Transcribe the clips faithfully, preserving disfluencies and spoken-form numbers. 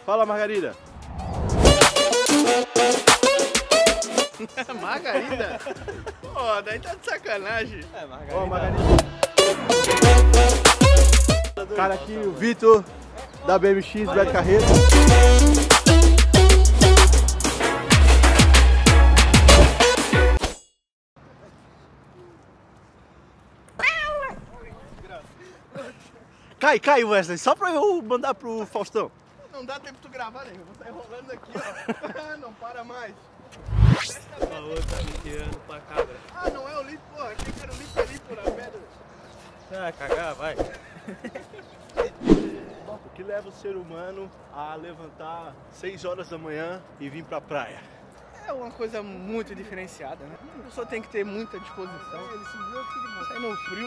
Fala, Margarida. Margarida? Pô, daí tá de sacanagem. É, Margarida. Ó, Margarida. Cara aqui, o Vitor, da B M X, Beto Carreiro. Cai, cai, Wesley, só pra eu mandar pro Faustão. Não dá tempo de tu gravar, né? Eu vou sair rolando aqui, ó. Não para mais. Falou, tá me tirando pra cabra. Ah, não é o Lipe, porra. Achei que era o Lipe ali por a pedra. Ah, cagar, vai. O que leva o ser humano a levantar seis horas da manhã e vir pra praia? É uma coisa muito diferenciada, né? A pessoa tem que ter muita disposição. Ele subiu aqui de novo. Sai no frio.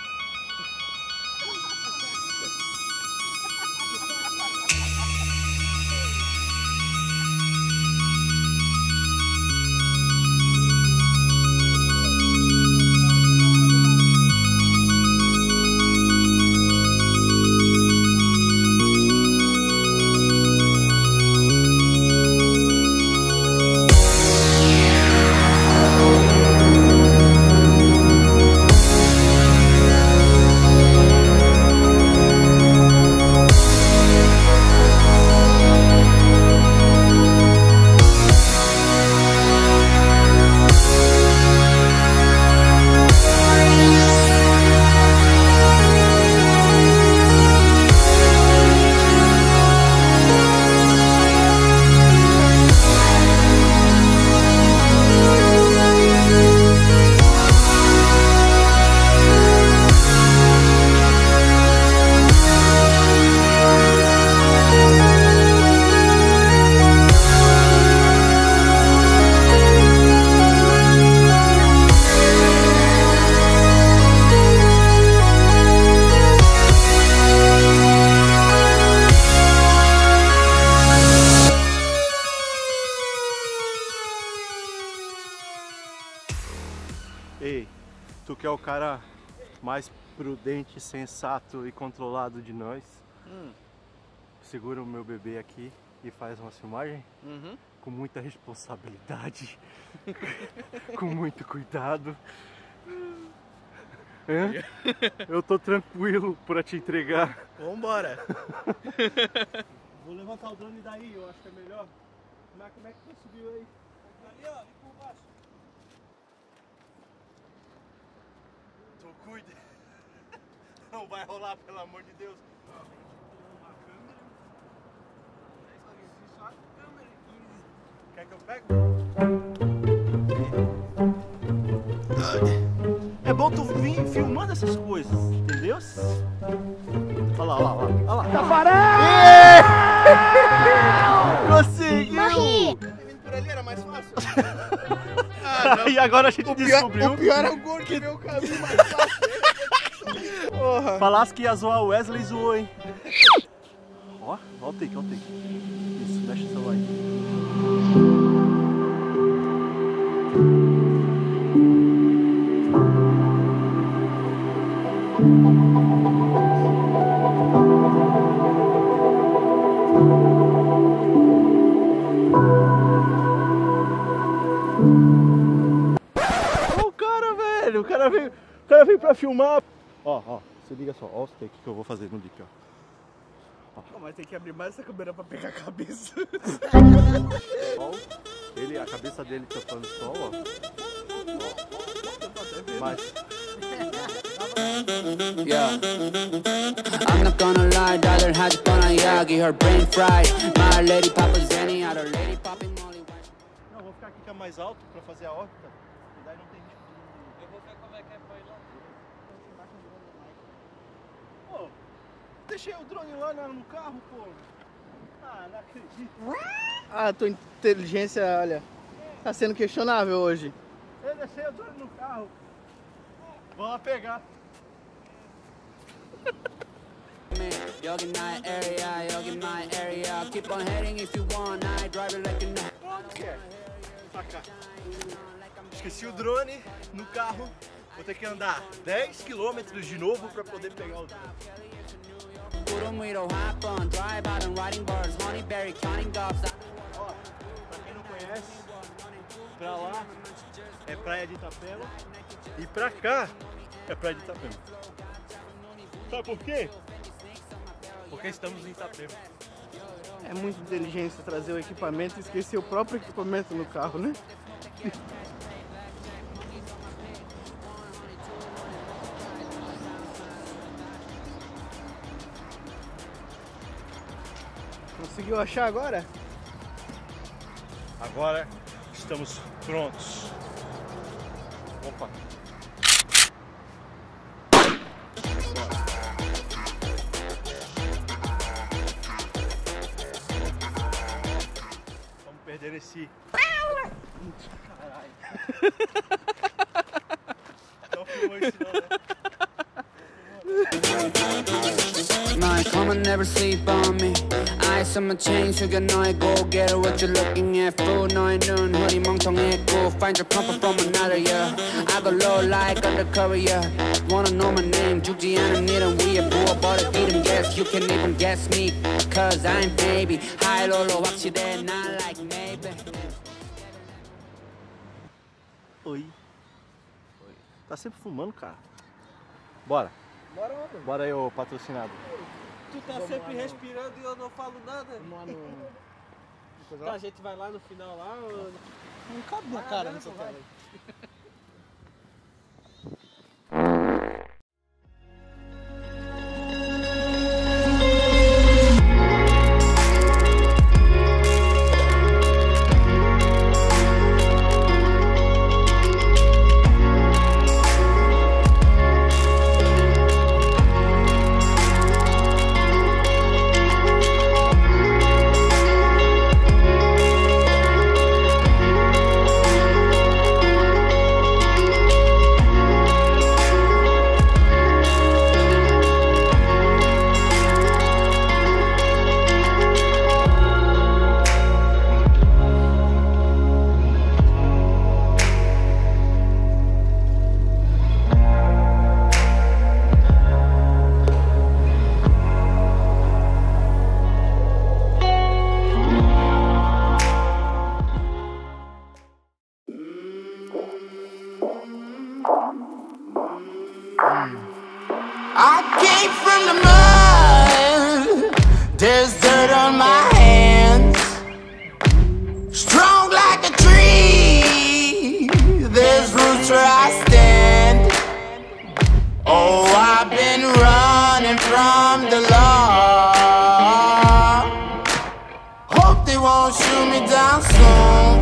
Ei, tu que é o cara mais prudente, sensato e controlado de nós, hum. segura o meu bebê aqui e faz uma filmagem uhum. com muita responsabilidade, com muito cuidado. É? Eu tô tranquilo pra te entregar. Vambora! Vou levantar o drone daí, eu acho que é melhor. Mas como é que tu subiu aí? Ali, ó, ali por baixo. Tu cuida. Não vai rolar, pelo amor de Deus. Quer que eu pegue? É bom tu vir filmando essas coisas, entendeu? Olha lá, olha lá, olha lá. Tafarel! Conseguiu! Vindo por ali era mais fácil. Ah, e agora a gente o descobriu. Pior, o pior é o gordo que vê o caminho mais fácil. Porra. Falasse que ia zoar o Wesley, zoou, hein? Ó, ó o take, ó o take. Isso, deixa o celular aí. O cara, velho, o cara veio, o cara veio pra filmar. Ó, ó, se liga só, ó os takes que eu vou fazer no dique, ó. Ó. Mas tem que abrir mais essa câmera pra pegar a cabeça. Ó, ele, a cabeça dele tampando o sol, ó. Mas... Yeah. I'm not gonna lie, daughter had fun on Yagi, her brain fried. My lady Papa Zenny, other lady popping Molly. Não, vou ficar aqui que é mais alto pra fazer a órbita. E daí não tem risco. Eu vou ver como é que é pra ir lá. Pô, deixei o drone lá no carro, pô. Ah, não acredito. Ah, tua inteligência, olha, tá sendo questionável hoje. Eu deixei o drone no carro. Vou lá pegar. You're in my area, you're in my area. Keep on heading if you want, I drive it like a night. Esqueci o drone no carro. Vou ter que andar dez quilômetros de novo pra poder pegar o drone. Put 'em with a hop on, drive out and riding bars, honey berry. pra lá é praia de Itapema e pra cá é praia de Itapema. Sabe por quê? Porque estamos em Itapema. É muita inteligência trazer o equipamento e esquecer o próprio equipamento no carro, né? Conseguiu achar agora? Agora estamos prontos. Opa! Vamos perder esse... Caralho! Não filmou isso não, né? My come and never sleep on me. I saw my chain, sugar no I go get it. What you looking at? Food no I don't. Hoodie 멍청했고 find your comfort from another yeah. I go low like undercover yeah. Wanna know my name? 죽지 않은 일은 위에 부어버려 이름 guess. You can even guess me, cause I'm baby. High low 확실해 not like maybe. Oi. Oi. Tá sempre fumando, cara. Bora. Bora, mano. Bora aí, ô patrocinado. Tu tá Vamos sempre lá, respirando e eu não falo nada. Vamos lá no... no Tá, a gente vai lá no final lá ou... Não cabe na Ah, cara não, nessa vai. tela. I came from the mud, there's dirt on my hands. Strong like a tree, there's roots where I stand. Oh, I've been running from the law. Hope they won't shoot me down soon.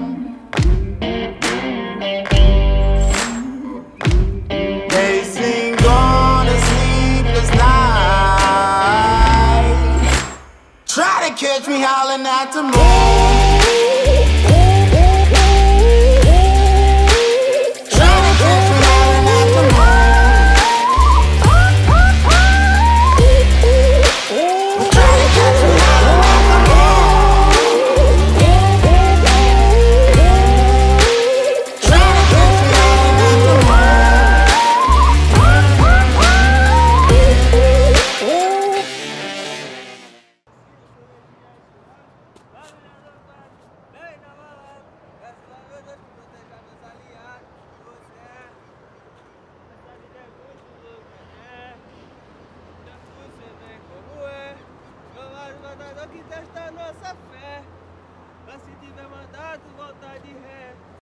They sing on a sleepless night. Try to catch me howling at the moon. Try to catch me howling at the moon. Try to catch me howling at the moon. Try to catch me howling at the moon. Que testa a nossa fé. Mas se tiver mandado, voltar de ré.